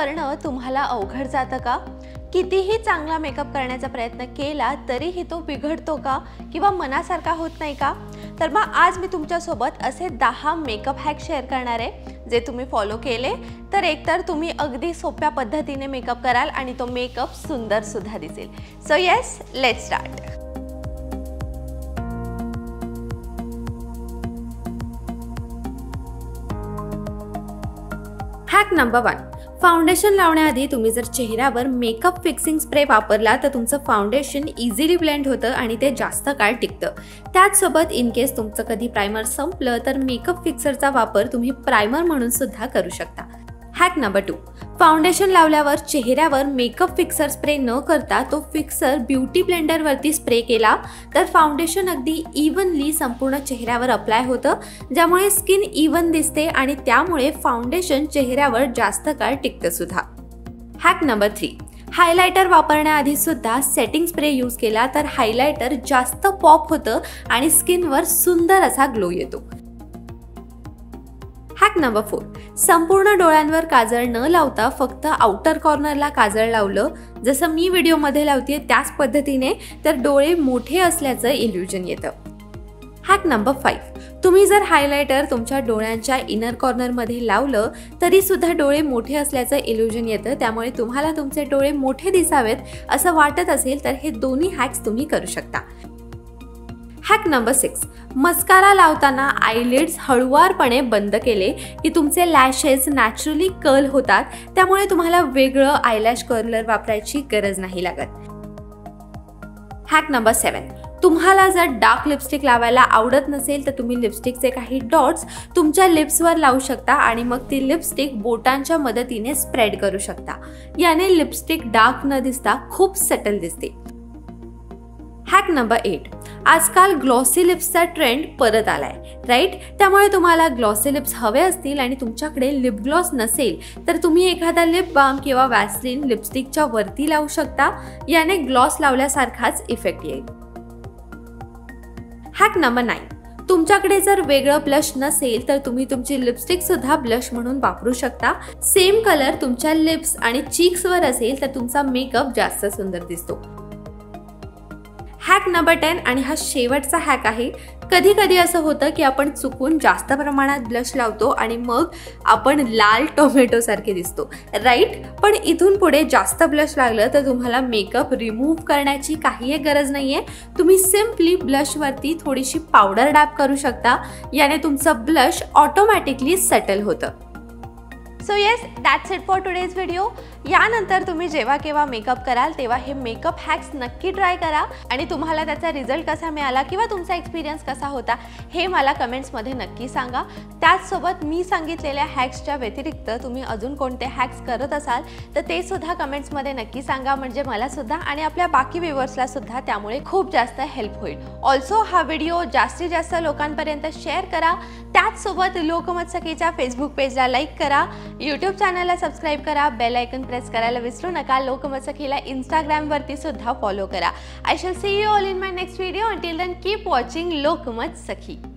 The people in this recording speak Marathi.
करणं तुम्हाला अवघड जातं का? कितीही चांगला मेकअप करण्याचा प्रयत्न केला तरीही तो बिघडतो का किंवा मनासारखा होत नाही का? तर मग आज मी तुमच्यासोबत असे 10 मेकअप हॅक शेअर करणार आहे जे तुम्ही फॉलो केले तर एकतर तुम्ही अगदी सोप्या पद्धतीने मेकअप कराल आणि तो मेकअप सुंदर सुद्धा दिसेल. So yes, let's start. Hack number 1. Foundation लावण्याआधी तुम्ही जर चेहऱ्यावर मेकअप फिक्सिंग स्प्रे वापरला तर तुमचं फाउंडेशन इझिली ब्लेंड होतं आणि ते जास्त काळ टिकतं. त्याचसोबत इन केस तुमचं कधी प्रायमर संपलं तर मेकअप फिक्सरचा वापर तुम्ही प्रायमर म्हणून सुद्धा करू शकता. Hack number 2. फाउंडेशन लावल्यावर चेहऱ्यावर मेकअप फिक्सर स्प्रे न करता तो फिक्सर ब्युटी ब्लेंडरवरती स्प्रे केला तर फाउंडेशन अगदी इव्हनली संपूर्ण चेहऱ्यावर अप्लाय होतं, ज्यामुळे स्किन इव्हन दिसते आणि त्यामुळे फाउंडेशन चेहऱ्यावर जास्त काळ टिकतं सुद्धा. Hack number 3. हायलायटर वापरण्याआधी सुद्धा सेटिंग स्प्रे यूज केला तर हायलायटर जास्त पॉप होतं आणि स्किनवर सुंदर असा ग्लो येतो. Hack number 4. संपूर्ण डोळ्यांवर काजळ न लावता फक्त आउटर कॉर्नरला काजळ लावलं, जसं मी व्हिडिओमध्ये लावते त्याच पद्धतीने, तर डोळे मोठे असल्याचं इल्युजन येतं. Hack number 5. तुम्ही जर हायलायटर तुमच्या डोळ्यांच्या इनर कॉर्नरमध्ये लावलं तरी सुद्धा डोळे मोठे असल्याचं इल्युजन येतं, त्यामुळे तुम्हाला तुमचे डोळे मोठे दिसावेत असं वाटत असेल तर हे दोन्ही हॅक्स तुम्ही करू शकता. Hack number 6. मस्कारा लावताना आयलिड्स हळुवारपणे बंद केले की तुमचे लॅशेस नॅचरली कर्ल होतात, त्यामुळे तुम्हाला वेगळं आयलॅश कर्लर वापरायची गरज नाही लागत. Hack number 7. तुम्हाला जर डार्क लिपस्टिक लावायला आवडत नसेल तर तुम्ही लिपस्टिकचे काही डॉट्स तुमच्या लिप्सवर लावू शकता आणि मग ती लिपस्टिक बोटांच्या मदतीने स्प्रेड करू शकता. याने लिपस्टिक डार्क न दिसता खूप सटल दिसते. Hack number 8. आजकाल ग्लॉसी लिप्सचा ट्रेंड परत आलाय, राईट? त्यामुळे तुम्हाला ग्लॉसी लिप्स हवे असतील आणि तुमच्याकडे लिप ग्लॉस नसेल तर तुम्ही एखादा लिप बाम किंवा वॅसलीन लिपस्टिकच्या वरती लावू शकता. याने ग्लॉस लावल्यासारखाच इफेक्ट येईल. Hack number 9. तुमच्याकडे जर वेगळं ब्लश नसेल तर तुम्ही तुमची लिपस्टिक सुद्धा ब्लश म्हणून वापरू शकता. सेम कलर तुमच्या लिप्स आणि चीक्सवर असेल तर तुमचा मेकअप जास्त सुंदर दिसतो. हॅक नंबर 10 आणि हा शेवटचा हॅक आहे. कधी कधी असं होतं की आपण चुकून जास्त प्रमाणात ब्लश लावतो आणि मग आपण लाल टोमॅटो सारखे दिसतो, राईट? पण इथून पुढे जास्त ब्लश लागलं तर तुम्हाला मेकअप रिमूव्ह करण्याची काही गरज नाहीये. तुम्ही सिम्पली ब्लशवरती थोडीशी पावडर डॅब करू शकता. याने तुमचं ब्लश ऑटोमॅटिकली सेटल होतं. So yes, that's it for today's video. यानंतर तुम्ही जेव्हा केव्हा मेकअप कराल तेव्हा हे मेकअप हॅक्स नक्की ट्राय करा आणि तुम्हाला त्याचा रिझल्ट कसा मिळाला किंवा तुमचा एक्सपिरियन्स कसा होता हे मला कमेंट्समध्ये नक्की सांगा. त्याचसोबत मी सांगितलेल्या हॅक्सच्या व्यतिरिक्त तुम्ही अजून कोणते हॅक्स करत असाल तर ते सुद्धा कमेंट्समध्ये नक्की सांगा, म्हणजे मला सुद्धा आणि आपल्या बाकी व्ह्यूअर्सला सुद्धा त्यामुळे खूप जास्त हेल्प होईल. ऑल्सो हा व्हिडिओ जास्तीत जास्त लोकांपर्यंत शेअर करा. त्याचसोबत लोकमत सखीच्या फेसबुक पेजला लाईक करा, यूट्यूब चॅनलला सबस्क्राईब करा, बेल आयकन प्रेस करायला विसरू नका. लोकमत सखीला इंस्टाग्रामवरती सुद्धा फॉलो करा. I shall see you all in my next video. Until then keep watching Lokmat Sakhi.